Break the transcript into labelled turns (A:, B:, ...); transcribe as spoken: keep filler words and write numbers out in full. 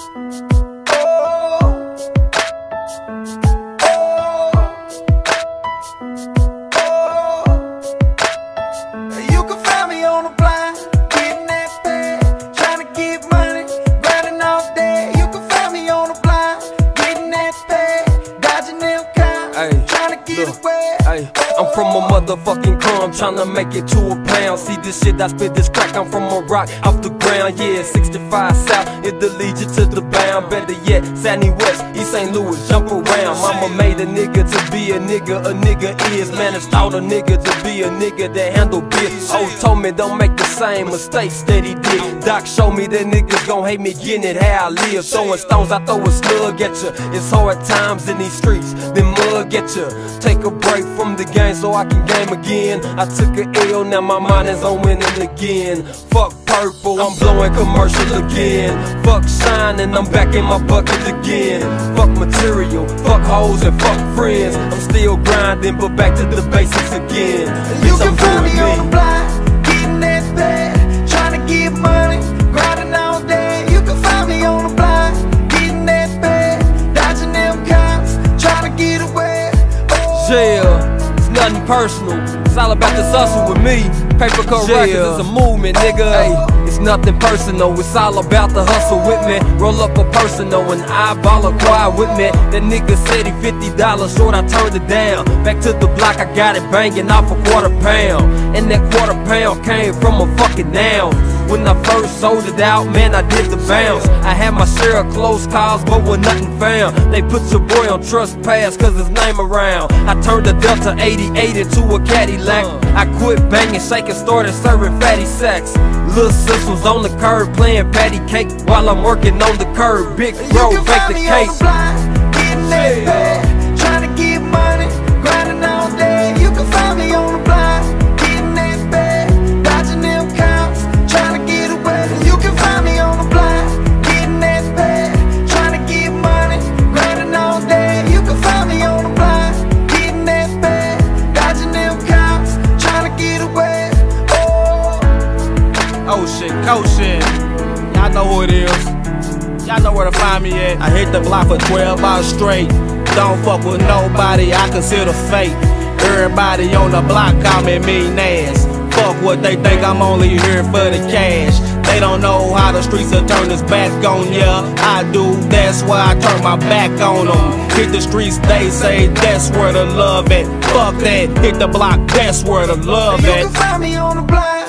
A: You can find me on the block, getting that pay, trying to get money, grinding all day. You can find me on the block, getting that pay, dodging them cops, trying to get away.
B: Ay, I'm from a motherfucking crumb, tryna make it to a pound. See this shit, I spit this crack, I'm from a rock off the ground. Yeah, sixty-five South, it'll lead you to the bound. Better yet, Sandy West, East Saint Louis, jump around. Mama made a nigga to be a nigga, a nigga is. Man, it's taught a nigga to be a nigga that handle biz. Oh, told me don't make the same mistakes that he did. Doc showed me that niggas gon' hate me getting it how I live. Throwing stones, I throw a slug at ya. It's hard times in these streets, then mug at ya. Take a break from the game so I can game again. I took a L, now my mind is on winning again. Fuck purple, I'm blowing commercial again. Fuck shining, I'm back in my bucket again. Fuck material, fuck hoes and fuck friends. I'm still grinding, but back to the basics again.
A: You can find me on the block, getting that pay, trying to get money, grinding all day. You can find me on the block, getting that pay, dodging them cops, trying to get away. Oh.
B: Yeah, it's nothing personal. It's all about this hustle with me. Paper cut records is a movement, nigga. Ay, it's nothing personal. It's all about the hustle with me. Roll up a personal and eyeball a quiet with me. That nigga said he fifty dollars short, I turned it down. Back to the block, I got it banging off a quarter pound. And that quarter pound came from a fucking ounce. When I first sold it out, man, I did the bounce. I had my share of close calls, but with nothing found. They put your boy on trespass, cause his name around. I turned a Delta eighty-eight into a Cadillac. I quit banging, shaking, started serving fatty sacks. Lil' sis was on the curb playing patty cake while I'm working on the curb. Big bro, bake the cake.
A: You can find me on the block, getting that pay, trying to get money, grinding all day. You can find me on the block, getting that pay, dodging them cops, trying to get away. You can find me on the block, getting that pay, trying to get money, grinding all day. You can find me on the block, getting that pay, dodging them cops, trying to get away. Oh,
C: oh shit, coach shit. Y'all know who it is. Y'all know where to find me at. I hit the block for twelve hours straight. Don't fuck with nobody, I consider fate. Everybody on the block call me mean ass. Fuck what they think, I'm only here for the cash. They don't know how the streets will turn us back on ya. I do, that's why I turn my back on them. Hit the streets, they say that's where the love at. Fuck that, hit the block, that's where the love at.
A: You can find me on the block.